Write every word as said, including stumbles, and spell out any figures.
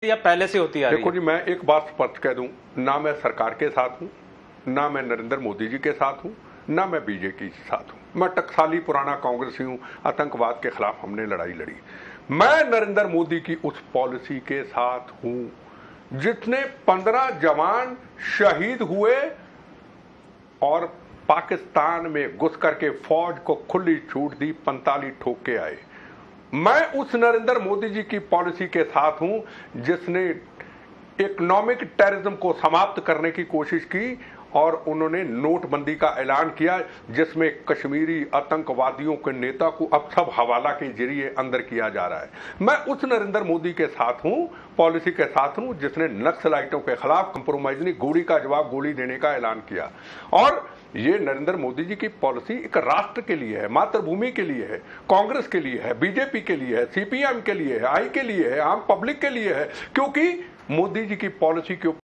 या पहले से होती आ रही है? देखो जी, मैं एक बात स्पष्ट कह दूं, ना मैं सरकार के साथ हूं, ना मैं नरेंद्र मोदी जी के साथ हूं, ना मैं बीजेपी के साथ हूं। मैं टकसाली पुराना कांग्रेसी हूं। आतंकवाद के खिलाफ हमने लड़ाई लड़ी। मैं नरेंद्र मोदी की उस पॉलिसी के साथ हूं जिसने पंद्रह जवान शहीद हुए और पाकिस्तान में घुस करके फौज को खुली छूट दी, पैंतालीस ठोक के आए। मैं उस नरेंद्र मोदी जी की पॉलिसी के साथ हूं जिसने इकोनॉमिक टेररिज्म को समाप्त करने की कोशिश की और उन्होंने नोटबंदी का ऐलान किया, जिसमें कश्मीरी आतंकवादियों के नेता को अब सब हवाला के जरिए अंदर किया जा रहा है। मैं उस नरेंद्र मोदी के साथ हूं, पॉलिसी के साथ हूं जिसने नक्सलाइटों के खिलाफ कंप्रोमाइज नहीं, गोली का जवाब गोली देने का ऐलान किया। और ये नरेंद्र मोदी जी की पॉलिसी एक राष्ट्र के लिए है, मातृभूमि के लिए है, कांग्रेस के लिए है, बीजेपी के लिए है, सीपीएम के लिए है, आई के लिए है, आम पब्लिक के लिए है, क्योंकि मोदी जी की पॉलिसी के